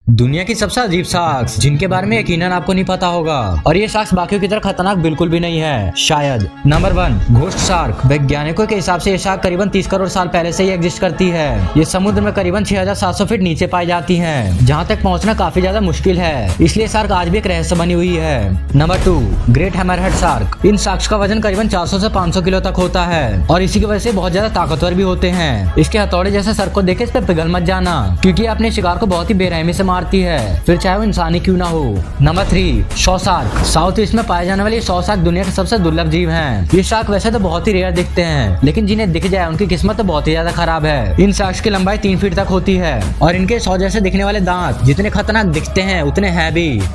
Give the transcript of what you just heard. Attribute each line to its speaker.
Speaker 1: दुनिया की सबसे अजीब शार्क्स जिनके बारे में यकीनन आपको नहीं पता होगा, और ये शार्क्स बाकियों की तरह खतरनाक बिल्कुल भी नहीं है शायद। Number 1, ghost shark. वैज्ञानिकों के हिसाब से ये शार्क करीबन 30 करोड़ साल पहले से ही एग्जिस्ट करती है। ये समुद्र में करीबन 6700 फीट नीचे पाई जाती है, जहाँ तक पहुँचना काफी ज्यादा मुश्किल है, इसलिए शार्क आज भी एक रहस्य बनी हुई है। Number 2, great hammerhead shark. इन शार्क्स का वजन करीबन 400 से 500 किलो तक होता है और इसी की वजह से बहुत ज्यादा ताकतवर भी होते हैं। इसके हथौड़े जैसे सर को देखे इस पे पिघल मत जाना, क्योंकि अपने शिकार को बहुत ही बेरहमी से मारती है, फिर चाहे वो इंसानी क्यों ना हो। Number 3, saw shark. South east में पाए जाने वाले शॉ शार्क दुनिया के सबसे दुर्लभ जीव हैं। ये शार्क वैसे तो बहुत ही रेयर दिखते हैं, लेकिन जिन्हें दिख जाए उनकी किस्मत तो बहुत ही ज्यादा खराब है। इन शार्क्स की लंबाई 3 फीट तक होती है और इनके शॉ जैसे दिखने वाले दांत जितने खतरनाक दिखते हैं उतने हैं भी।